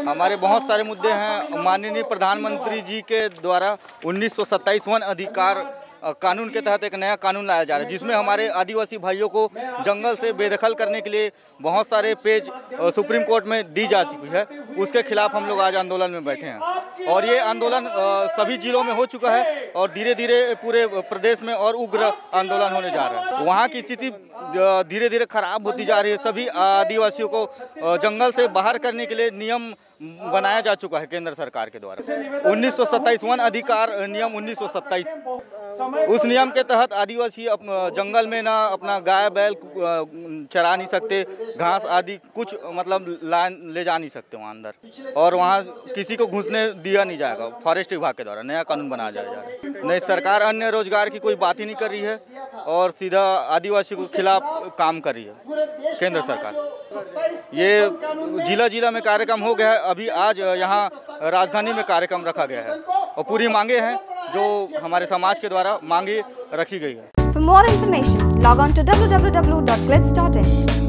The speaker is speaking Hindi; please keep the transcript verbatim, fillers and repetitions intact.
हमारे बहुत सारे मुद्दे हैं। माननीय प्रधानमंत्री जी के द्वारा उन्नीस सौ सत्ताईस वन अधिकार कानून के तहत एक नया कानून लाया जा रहा है, जिसमें हमारे आदिवासी भाइयों को जंगल से बेदखल करने के लिए बहुत सारे पेज सुप्रीम कोर्ट में दी जा चुकी है। उसके खिलाफ हम लोग आज आंदोलन में बैठे हैं और ये आंदोलन सभी जिलों में हो चुका है और धीरे धीरे पूरे प्रदेश में और उग्र आंदोलन होने जा रहा है। वहाँ की स्थिति धीरे धीरे खराब होती जा रही है। सभी आदिवासियों को जंगल से बाहर करने के लिए नियम बनाया जा चुका है केंद्र सरकार के द्वारा। उन्नीस सौ सत्ताईस वन अधिकार नियम उन्नीस सौ सत्ताईस, उस नियम के तहत आदिवासी जंगल में ना अपना गाय बैल चरा नहीं सकते, घास आदि कुछ मतलब ला ले जा नहीं सकते वहाँ अंदर, और वहाँ किसी को घुसने दिया नहीं जाएगा। फॉरेस्ट विभाग के द्वारा नया कानून बनाया जा रहा है। नहीं, सरकार अन्य रोजगार की कोई बात ही नहीं कर रही है और सीधा आदिवासी के खिलाफ काम कर रही है केंद्र सरकार। ये जिला जिला में कार्यक्रम हो गया है। अभी आज यहाँ राजधानी में कार्यक्रम रखा गया है और पूरी मांगे हैं जो हमारे समाज के द्वारा मांगे रखी गई है। For more information, log on to w w w dot clips dot in.